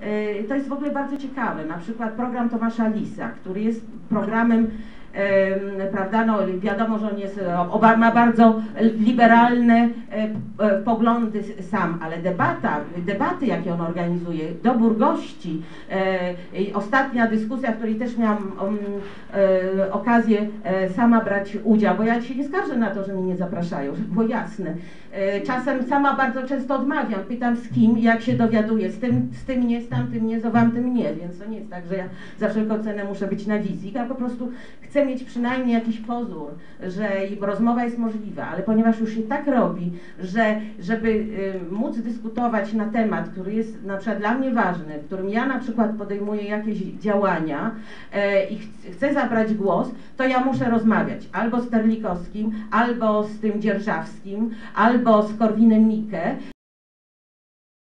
to jest w ogóle bardzo ciekawe. Na przykład program Tomasza Lisa, który jest programem, prawda, no wiadomo, że on jest, ma bardzo liberalne poglądy sam, ale debaty, jakie on organizuje, dobór gości, ostatnia dyskusja, w której też miałam okazję sama brać udział, bo ja się nie skarżę na to, że mnie nie zapraszają, żeby było jasne. Czasem sama bardzo często odmawiam, pytam z kim, jak się dowiaduję, z tym nie, z tamtym nie, z owamtym nie, więc to nie jest tak, że ja za wszelką cenę muszę być na wizji, a po prostu chcę mieć przynajmniej jakiś pozór, że rozmowa jest możliwa, ale ponieważ już się tak robi, że żeby móc dyskutować na temat, który jest na przykład dla mnie ważny, w którym ja na przykład podejmuję jakieś działania i chcę zabrać głos, to ja muszę rozmawiać albo z Terlikowskim, albo z tym Dzierżawskim, albo z Korwinem-Mikke.